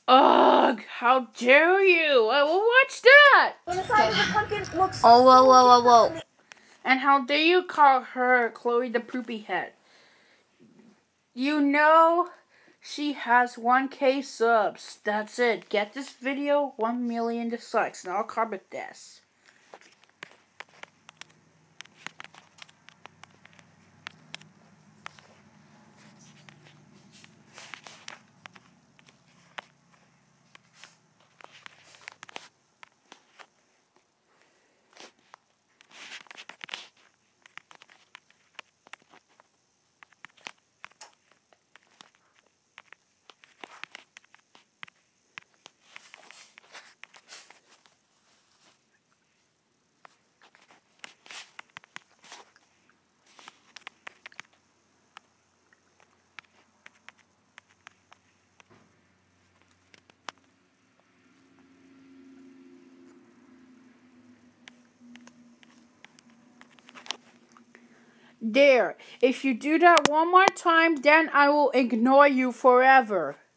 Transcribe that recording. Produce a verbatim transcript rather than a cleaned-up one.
Ugh, how dare you! I will watch that! On the side of the pumpkin looks Oh, whoa, whoa, whoa, whoa. And how dare you call her Chloe the Poopy Head? You know she has one K subs. That's it. Get this video one million dislikes and I'll comment this. There. If you do that one more time, then I will ignore you forever.